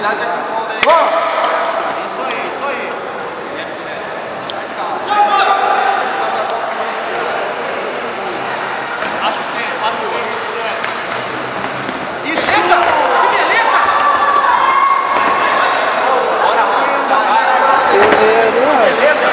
Cuidado com esse ponto aí. Isso aí, isso aí. Acho que tem, isso! Que beleza! Bora, beleza!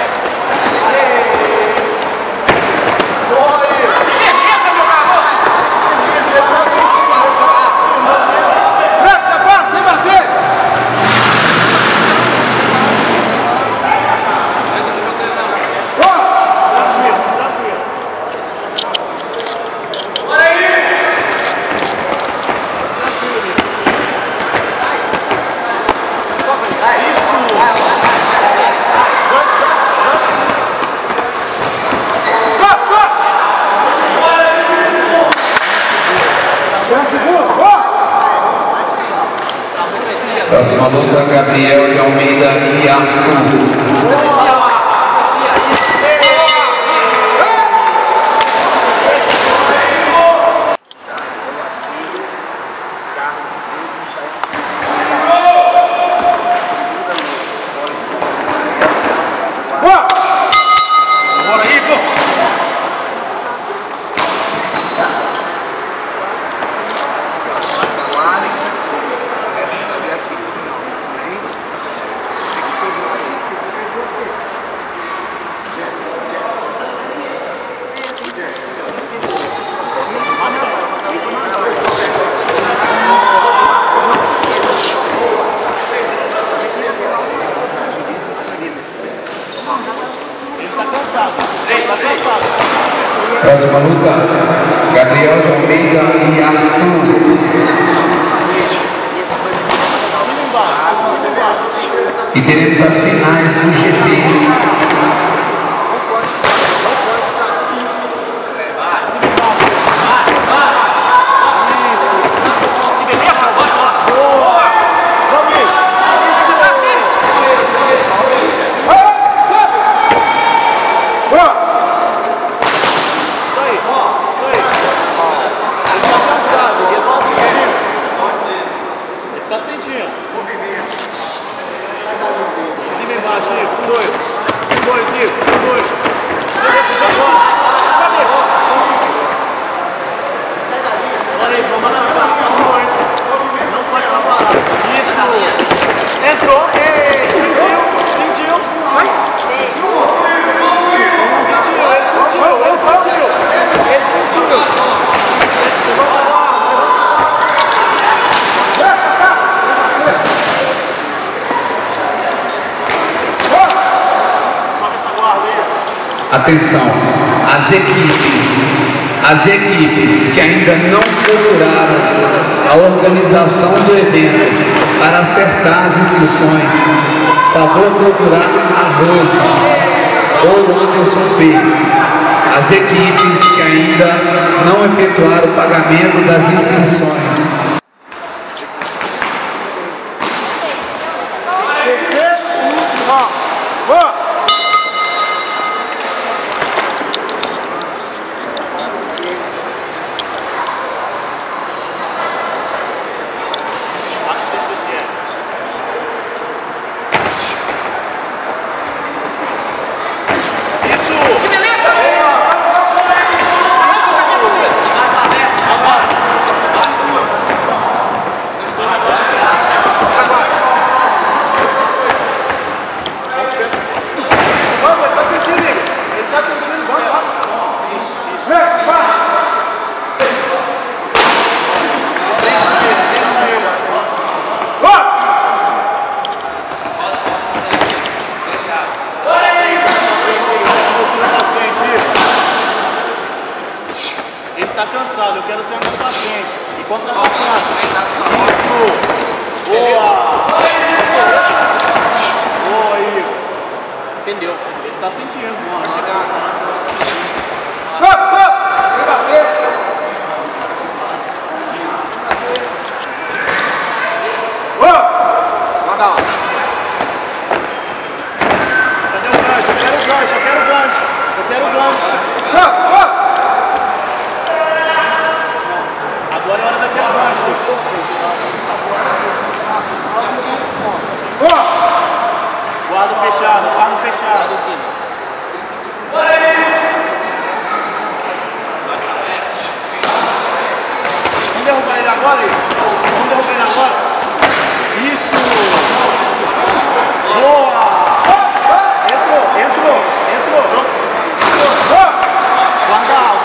Próxima luta, Gabriel de Almeida e Arthur. Próxima luta, Gabriel de Almeida e Arthur. E teremos as finais do GP. Atenção, as equipes que ainda não procuraram a organização do evento para acertar as inscrições, favor procurar a Rosa ou o Anderson P. As equipes que ainda não efetuaram o pagamento das inscrições. Tá cansado, eu quero ser mais paciente. E contra-atacar. Isso! Boa! Boa aí! Entendeu? Ele tá sentindo. Vai chegar. Manda! Cadê o gancho? Eu quero o gancho, eu quero o gancho. Eu quero o gancho. Agora é hora daquele gancho. bola aí. Vamos derrubar na bola. Isso. Boa. Entrou. Guarda alto.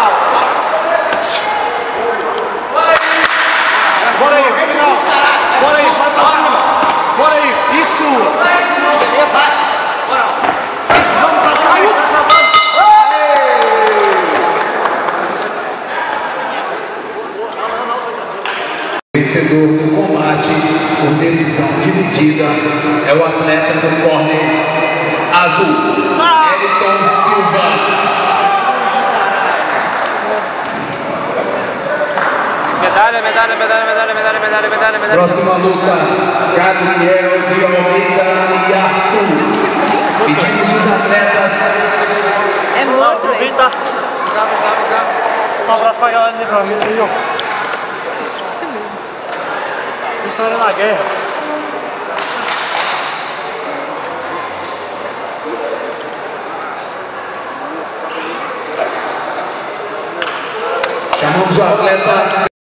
Bora aí, pessoal. Bora aí, vai pra cima. Bora aí, isso. Beleza? Bora. Isso, vamos pra cima. Vencedor do combate por decisão dividida é o atleta do córner azul, Elton Silva. Medalha. Próxima luta, Gabriel de Almeida e Arthur. Pedimos os atletas. É muito, aproveita. Um abraço pra galera de Livramento aí, ó. Vitória na guerra. Chamamos o atleta